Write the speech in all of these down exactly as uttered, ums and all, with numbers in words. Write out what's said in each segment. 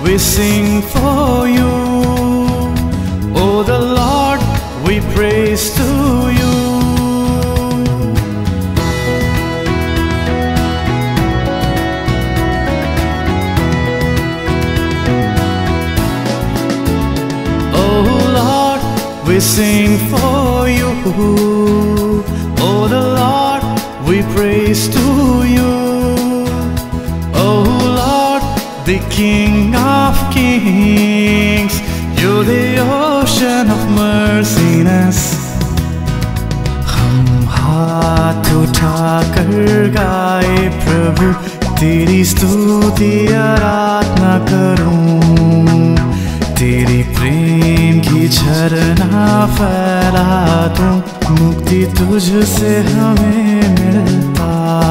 we sing for you. Oh the Lord, we praise to you. We sing for you. Oh the Lord, we praise to you. Oh Lord, the King of Kings, you're the ocean of merciness. हम हाथ उठाकर गाए प्रभु तेरी स्तुति आराधना करूं. तेरी प्रेम की झरना फैला दूं, मुक्ति तुझसे हमें मिलता.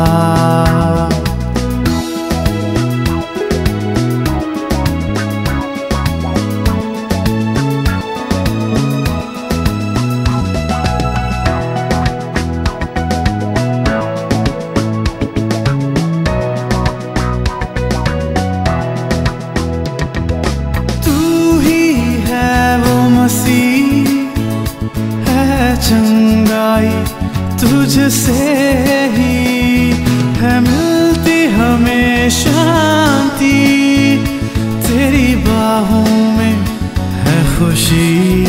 तुझसे ही है मिलती हमें शांति, तेरी बाहों में है खुशी.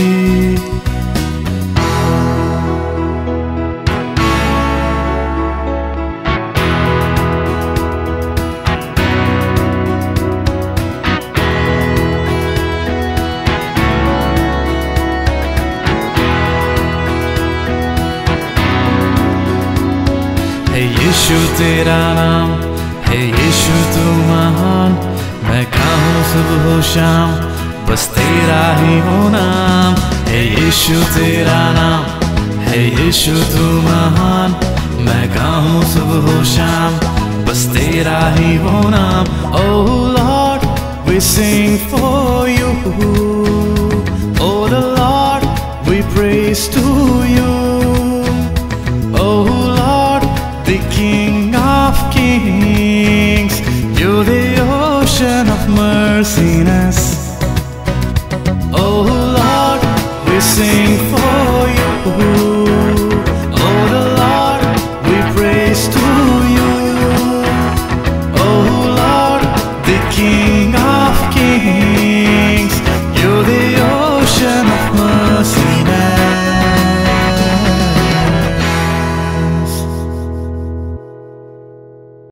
यीशु तेरा नाम है, यीशु तू महान. मैं कहूँ सुबह शाम बस तेरा ही वो नाम है. यीशु तेरा नाम है, यीशु तू महान. मैं कहूँ सुबह शाम बस तेरा ही वो नाम. Oh Lord, we sing for you. Oh the Lord, we praise to you. Oh Lord, the King of Kings, you're the ocean of merciness.